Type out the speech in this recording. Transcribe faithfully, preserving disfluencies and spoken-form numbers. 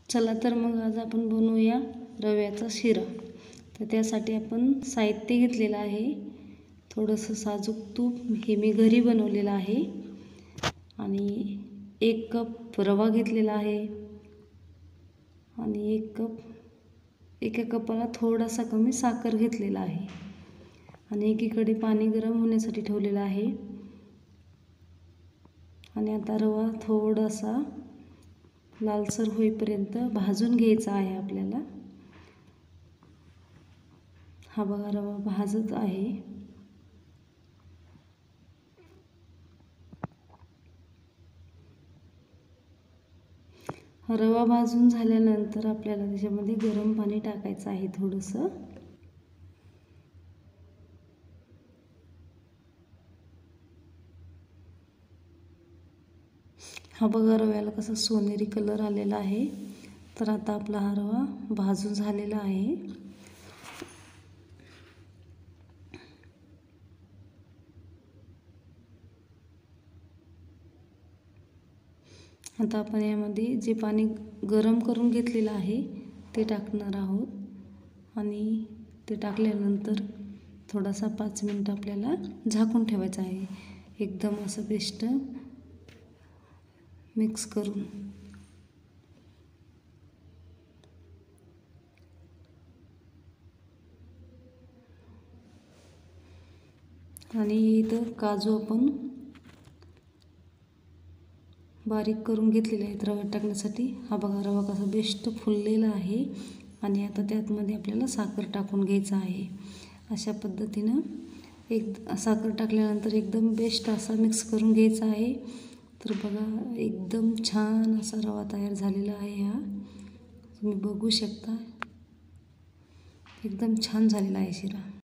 चला तर मग आज आपण बनवूया रव्याचा शिरा। तर त्यासाठी आपण साहित्य घेतलेलं आहे, थोडंसं साजूक तूप हे मी घरी बनवलेलं आहे, आणि एक कप रवा घेतलेला आहे, आणि एक कप एका कपाला थोडासा कमी साखर घेतलेला आहे, आणि एकीकडे पाणी गरम होण्यासाठी ठेवलेलं आहे। आणि आता रवा थोडासा लालसर होईपर्यंत भाजून घ्यायचा आहे आपल्याला। हा बघा रवा भाजत आहे। रवा भाजून झाल्यानंतर आपल्याला त्याच्यामध्ये गरम पाणी टाकायचं आहे थोडंसं। हा बघा रव्याला कसा सोनेरी कलर आलेला आहे। तर आता आपला हा रवा भाजून झालेला आहे। आता आपण यामध्ये जे पाणी गरम करून घेतलेलं आहे ते टाकणार आहोत, आणि ते टाकल्यानंतर थोडासा पाच मिनिट आपल्याला झाकून ठेवायचं आहे, एकदम असं पेस्ट मिक्स करून। आणि इथं काजू आपण बारीक करून घेतलेले आहेत रव्यात टाकण्यासाठी। हा बघा रवा कसा बेस्ट फुललेला आहे, आणि आता त्यातमध्ये आपल्याला साखर टाकून घ्यायचं आहे। अशा पद्धतीनं एक साखर टाकल्यानंतर एकदम बेस्ट असा मिक्स करून घ्यायचा आहे। तर बघा एकदम छान असा रवा तयार झालेला आहे, हा तुम्ही बघू शकता, एकदम छान झालेला आहे शिरा।